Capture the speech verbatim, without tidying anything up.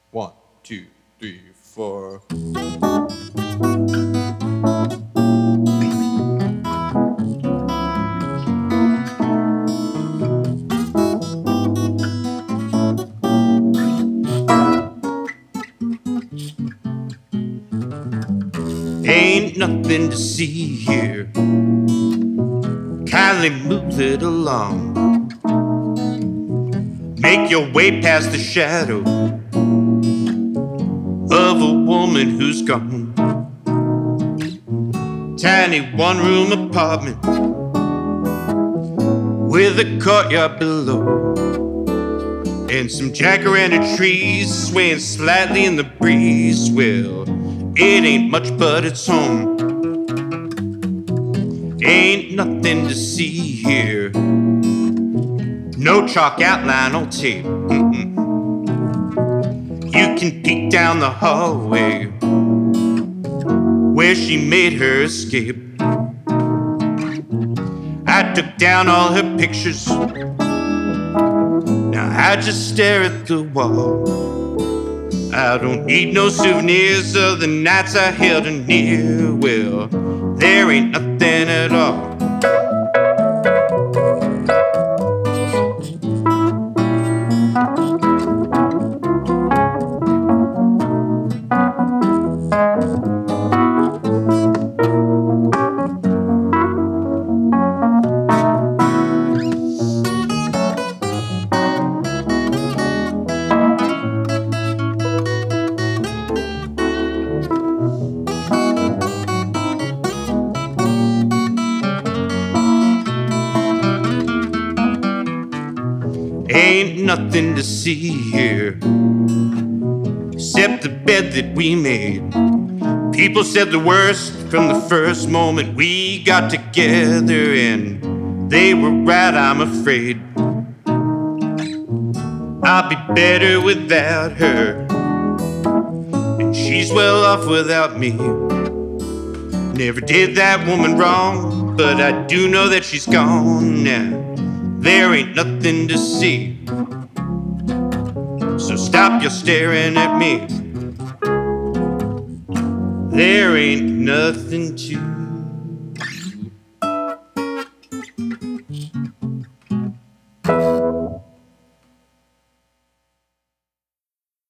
One, two, three, four. Ain't nothing to see here. Kindly move it along. Make your way past the shadow of a woman who's gone. Tiny one-room apartment with a courtyard below, and some jacaranda trees swaying slightly in the breeze. Well, it ain't much, but it's home. Ain't nothing to see here. No chalk outline on tape. Mm-mm. You can peek down the hallway where she made her escape. I took down all her pictures. Now I just stare at the wall. I don't need no souvenirs of the nights I held her near. Well, there ain't nothing at all. Ain't nothing to see here except the bed that we made. People said the worst from the first moment we got together, and they were right, I'm afraid. I'll be better without her, and she's well off without me. Never did that woman wrong, but I do know that she's gone now. There ain't nothing to see, so stop your staring at me. There ain't nothing to